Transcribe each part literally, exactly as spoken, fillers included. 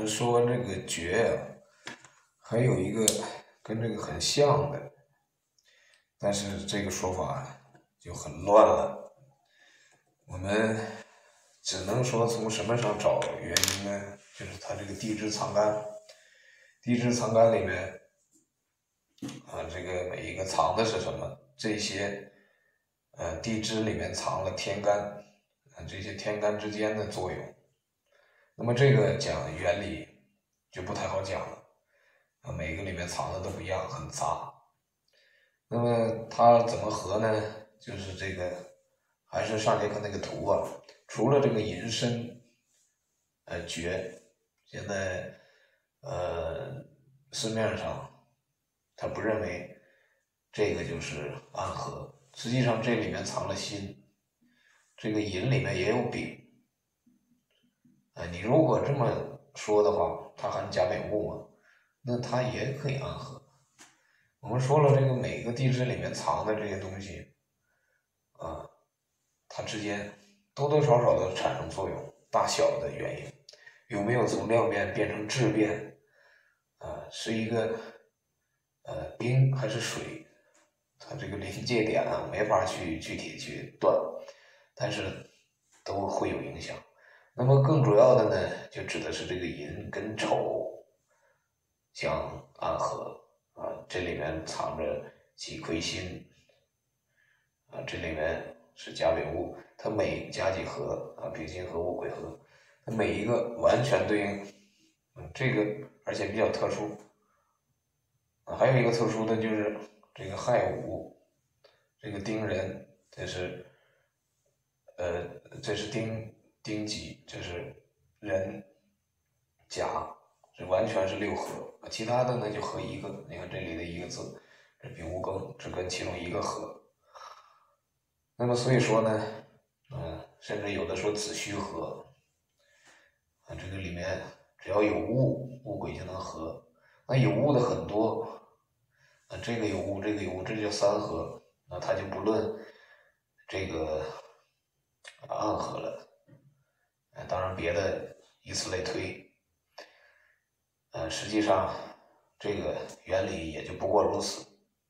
们说这个绝啊，还有一个跟这个很像的，但是这个说法就很乱了。我们只能说从什么上找原因呢？就是它这个地支藏干，地支藏干里面啊，这个每一个藏的是什么？这些呃地支里面藏了天干，啊这些天干之间的作用。那么这个讲原理就不太好讲了，啊，每个里面藏的都不一样，很杂。那么它怎么合呢？就是这个，还是上节课那个图啊，除了这个寅申，呃绝，现在呃市面上他不认为这个就是暗合，实际上这里面藏了辛，这个寅里面也有丙。啊，你如果这么说的话，它含甲丙戊嘛，那它也可以暗合。我们说了，这个每个地支里面藏的这些东西，啊，它之间多多少少的产生作用，大小的原因，有没有从量变变成质变，啊，是一个呃冰还是水，它这个临界点啊，没法去具体去断，但是都会有影响。那么更主要的呢，就指的是这个寅跟丑相暗合啊，这里面藏着己癸辛啊，这里面是甲丙戊，它每甲己合啊，丙辛合戊癸合，它每一个完全对应，嗯，这个而且比较特殊啊，还有一个特殊的就是这个亥午，这个丁壬，这是呃，这是丁丁己，这是壬甲，这完全是六合，其他的呢就合一个。你看这里的一个字，这丙戊庚只跟其中一个合。那么所以说呢，嗯，甚至有的说子虚合，啊，这个里面只要有戊，戊癸就能合。那有戊的很多，啊，这个有戊，这个有戊，这叫三合，那他就不论这个暗合了。当然别的以此类推，呃，实际上这个原理也就不过如此。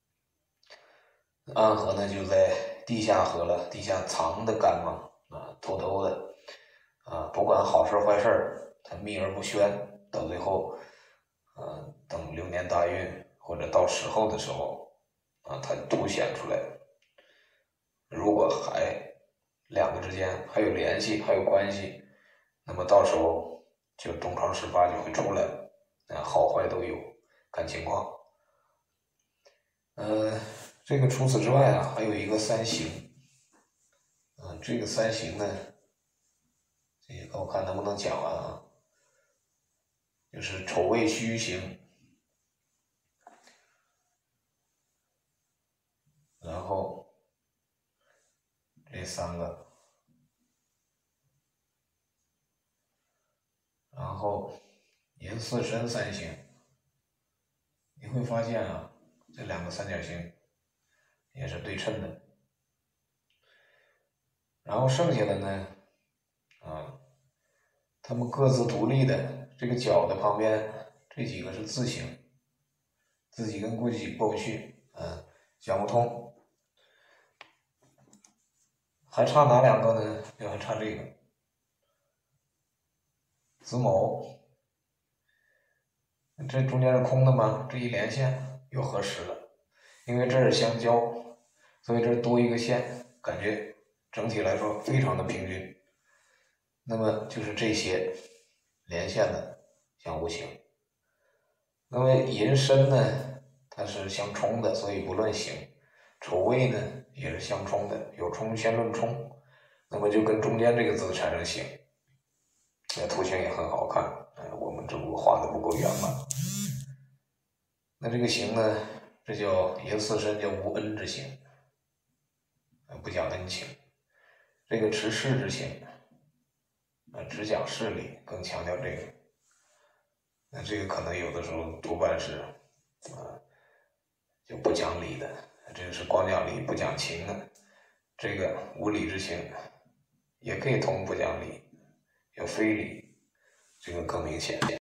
暗合呢就在地下合了，地下藏的干嘛啊，偷偷的啊，不管好事坏事，它秘而不宣，到最后，啊，等流年大运或者到时候的时候，啊，它凸显出来。如果还两个之间还有联系，还有关系，那么到时候就东窗事发就会出来，啊，好坏都有，看情况。呃，这个除此之外啊，还有一个三刑，啊，这个三刑呢，这个我看能不能讲完啊？就是丑未戌刑，然后这三个，然后寅巳申三刑，你会发现啊，这两个三角形也是对称的。然后剩下的呢，啊，它们各自独立的，这个角的旁边这几个是自刑，自己跟过去过不去，嗯，讲不通。还差哪两个呢？就还差这个子卯，这中间是空的吗？这一连线又合实了，因为这是相交，所以这多一个线，感觉整体来说非常的平均。那么就是这些连线的相互刑。那么寅申呢，它是相冲的，所以不论刑。丑未呢也是相冲的，有冲先论冲，那么就跟中间这个字产生刑。那图形也很好看，呃，我们只不过画的不够圆满。那这个刑呢，这叫寅巳申，叫无恩之刑，不讲恩情。这个持势之刑，呃，只讲势力，更强调这个。那这个可能有的时候多半是，啊，就不讲理的，这个是光讲理不讲情的。这个无理之刑，也可以通不讲理，有非理，这个更明显。